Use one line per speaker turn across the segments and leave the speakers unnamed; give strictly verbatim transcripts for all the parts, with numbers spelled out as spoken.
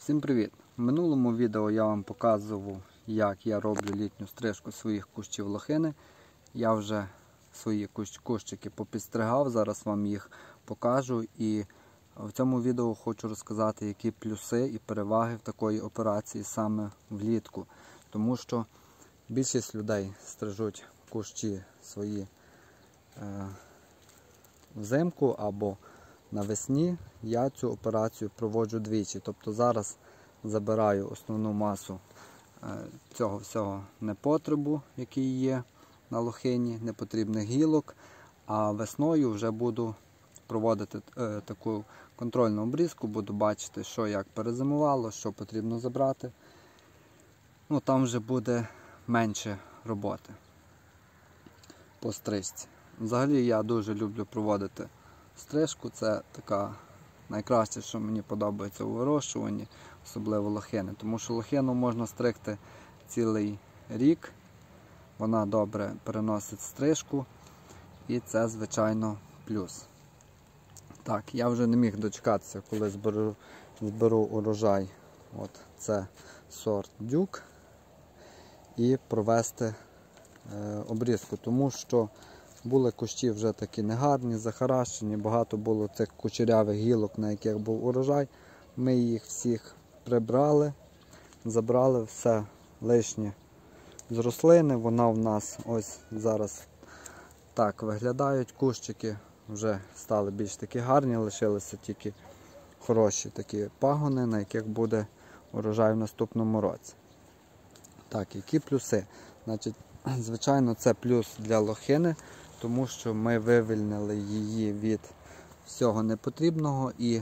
Всім привіт! В минулому відео я вам показував, як я роблю літню стрижку своїх кущів лохини. Я вже свої кущики попідстригав, зараз вам їх покажу. І в цьому відео хочу розказати, які плюси і переваги в такої операції саме влітку. Тому що більшість людей стрижуть кущі свої е, взимку або навесні. Я цю операцію проводжу двічі. Тобто зараз забираю основну масу цього всього непотребу, який є на лохині, непотрібних гілок, а весною вже буду проводити е, таку контрольну обрізку, буду бачити, що як перезимувало, що потрібно забрати. Ну, там вже буде менше роботи по стрижці. Взагалі я дуже люблю проводити стрижку, це така найкраще, що мені подобається у вирощуванні, особливо лохини. Тому що лохину можна стригти цілий рік, вона добре переносить стрижку і це, звичайно, плюс. Так, я вже не міг дочекатися, коли зберу, зберу урожай. От це сорт Дюк. І провести е, обрізку, тому що були кущі вже такі негарні, захаращені, багато було цих кучерявих гілок, на яких був урожай. Ми їх всіх прибрали, забрали все лишнє з рослини. Вона в нас ось зараз так виглядають. Кущики вже стали більш такі гарні, лишилися тільки хороші такі пагони, на яких буде урожай в наступному році. Так, які плюси? Значить, звичайно, це плюс для лохини, тому що ми вивільнили її від всього непотрібного і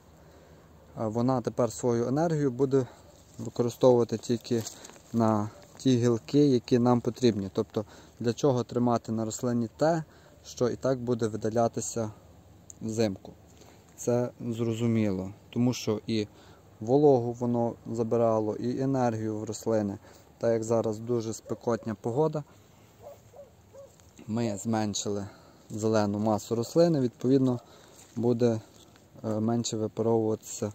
вона тепер свою енергію буде використовувати тільки на ті гілки, які нам потрібні. Тобто, для чого тримати на рослині те, що і так буде видалятися взимку. Це зрозуміло, тому що і вологу воно забирало, і енергію в рослини. Так як зараз дуже спекотня погода, ми зменшили зелену масу рослини, відповідно буде менше випаровуватися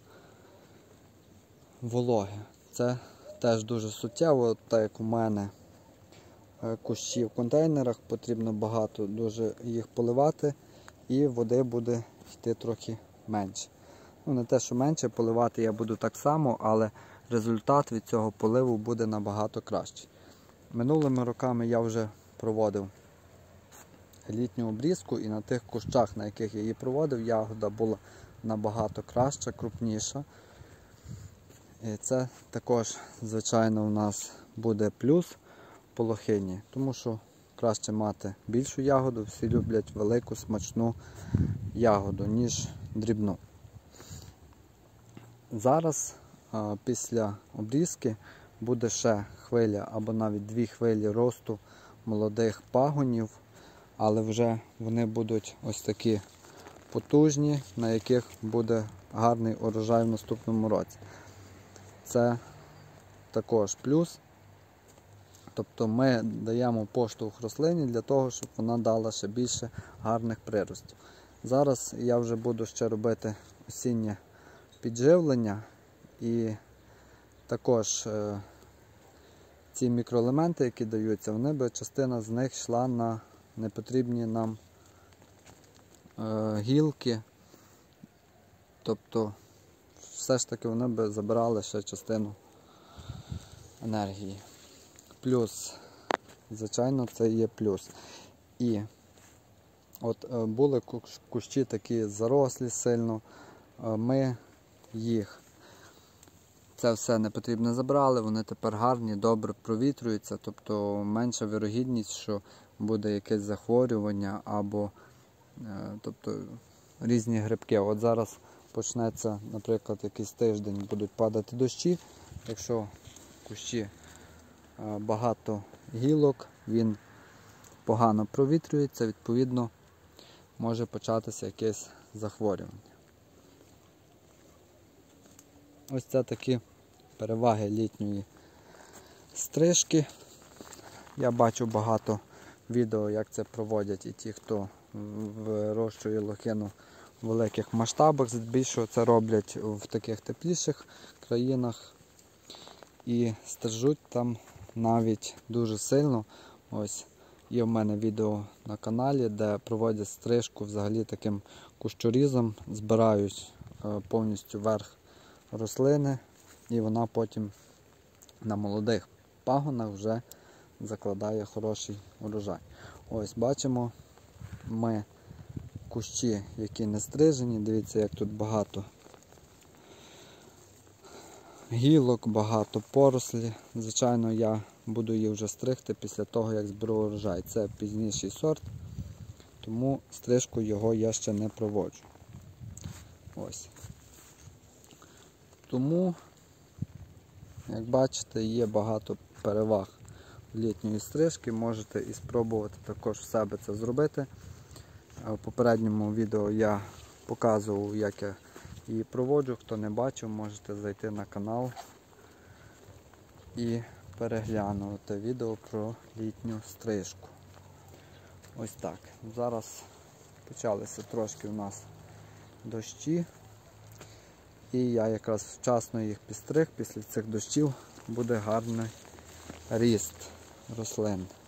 вологи. Це теж дуже суттєво, так як у мене кущі в контейнерах, потрібно багато дуже їх поливати і води буде йти трохи менше. Ну, не те, що менше, поливати я буду так само, але результат від цього поливу буде набагато кращий. Минулими роками я вже проводив літню обрізку і на тих кущах, на яких я її проводив, ягода була набагато краща, крупніша. І це також, звичайно, у нас буде плюс по лохині, тому що краще мати більшу ягоду, всі люблять велику, смачну ягоду, ніж дрібну. Зараз, після обрізки, буде ще хвиля або навіть дві хвилі росту молодих пагонів, але вже вони будуть ось такі потужні, на яких буде гарний урожай в наступному році. Це також плюс. Тобто ми даємо поштовх рослині для того, щоб вона дала ще більше гарних приростів. Зараз я вже буду ще робити осіннє підживлення і також е, ці мікроелементи, які даються, вони би частина з них йшла на непотрібні нам е, гілки. Тобто все ж таки вони би забирали ще частину енергії. Плюс, звичайно, це є плюс. І от е, були кущі такі зарослі сильно, е, ми їх це все не потрібно забрали, вони тепер гарні, добре провітрюються, тобто менша вірогідність, що буде якесь захворювання або е, тобто, різні грибки. От зараз почнеться, наприклад, якийсь тиждень, будуть падати дощі, якщо в кущі е, багато гілок, він погано провітрюється, відповідно може початися якесь захворювання. Ось це такі переваги літньої стрижки. Я бачу багато відео, як це проводять і ті, хто вирощує лохину великих масштабах, здебільшого це роблять в таких тепліших країнах і стрижуть там навіть дуже сильно. Ось є в мене відео на каналі, де проводять стрижку взагалі таким кущорізом, збирають повністю верх рослини і вона потім на молодих пагонах вже закладає хороший урожай. Ось бачимо ми кущі, які не стрижені. Дивіться, як тут багато гілок, багато порослі. Звичайно, я буду її вже стригти після того, як зберу урожай. Це пізніший сорт, тому стрижку його я ще не проводжу. Ось. Тому, як бачите, є багато переваг літньої стрижки. Можете і спробувати також в себе це зробити. В попередньому відео я показував, як я її проводжу. Хто не бачив, можете зайти на канал і переглянути відео про літню стрижку. Ось так. Зараз почалися трошки у нас дощі. І я якраз вчасно їх підстриг. Після цих дощів буде гарний ріст рослин.